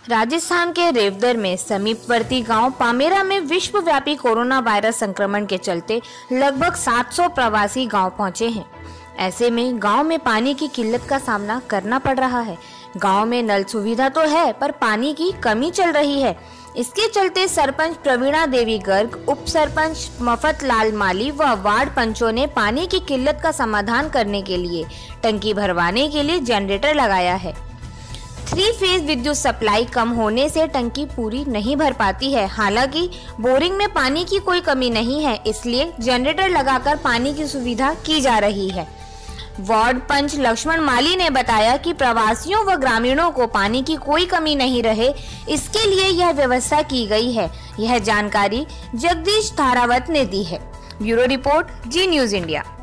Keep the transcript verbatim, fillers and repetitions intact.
राजस्थान के रेवदर में समीपवर्ती गांव पामेरा में विश्वव्यापी कोरोना वायरस संक्रमण के चलते लगभग सात सौ प्रवासी गांव पहुंचे हैं। ऐसे में गांव में पानी की किल्लत का सामना करना पड़ रहा है। गांव में नल सुविधा तो है पर पानी की कमी चल रही है। इसके चलते सरपंच प्रवीणा देवी गर्ग, उप सरपंच मफत लाल माली व वार्ड पंचों ने पानी की किल्लत का समाधान करने के लिए टंकी भरवाने के लिए जनरेटर लगाया है। थ्री फेज विद्युत सप्लाई कम होने से टंकी पूरी नहीं भर पाती है। हालांकि बोरिंग में पानी की कोई कमी नहीं है, इसलिए जनरेटर लगाकर पानी की सुविधा की जा रही है। वार्ड पंच लक्ष्मण माली ने बताया कि प्रवासियों व ग्रामीणों को पानी की कोई कमी नहीं रहे, इसके लिए यह व्यवस्था की गई है। यह जानकारी जगदीश धारावत ने दी है। Bureau report, Zee news India.